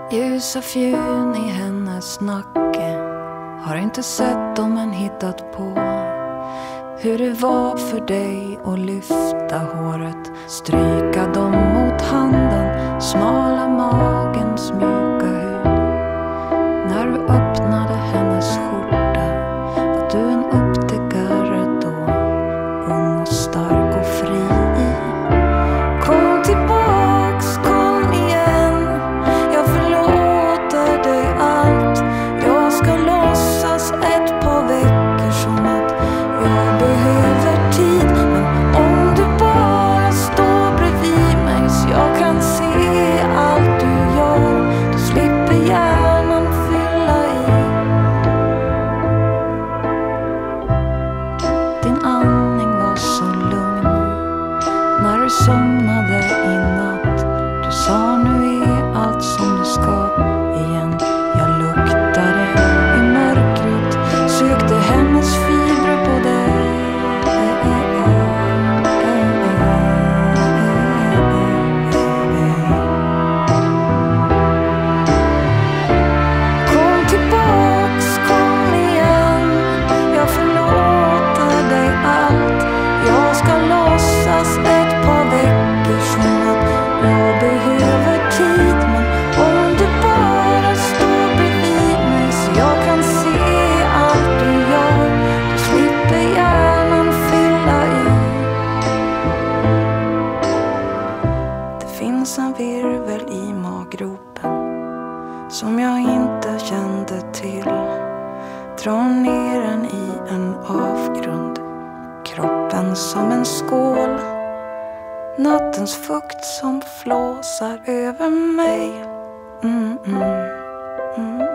Ljusa fjun i hennes nacke. Har inte sett dem men hittat på hur det var för dig att lyfta håret, stryka dem mot handen, smala magens mjuka hud. När du öppnade hennes skjorta var du en upptäckare då, ung och stark och fri. Kom tillbaks, kom igen, jag förlåter dig allt. Jag ska låtsas ett par veckor som att jag behöver tid. Men om du bara står bredvid mig så jag kan se allt du gör, då slipper hjärnan fylla i. Din andning var så lugn när du somnade i natt. Du sa nu är allt som det ska igen. Jag luktade i mörkret, sökte hennes fibrer på dig. Kom tillbaks, kom igen, jag förlåter dig allt. Jag ska låtsas ett par veckor som att jag behöver tid. Men om du bara står bredvid mig så jag kan se allt du gör, då slipper hjärnan fylla i. Det finns en virvel i maggropen som jag inte kände till. Drar ner den i en avgrund, kroppen som en skål. Nattens fukt som flåsar över mig.